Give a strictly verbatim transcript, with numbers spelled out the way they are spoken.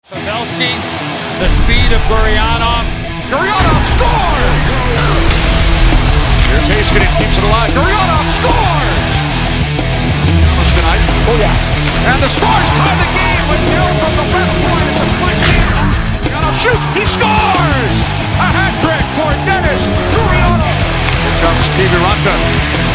Pavelski, the speed of Gurianov. Gurianov scores! Here's Heiskanen, keeps it alive. Gurianov scores! Tonight. Oh yeah. And the Stars tie the game with Gill from the left point. It deflects in. Gurianov shoots. He scores! A hat trick for Dennis Gurianov. Here comes Kiviranta.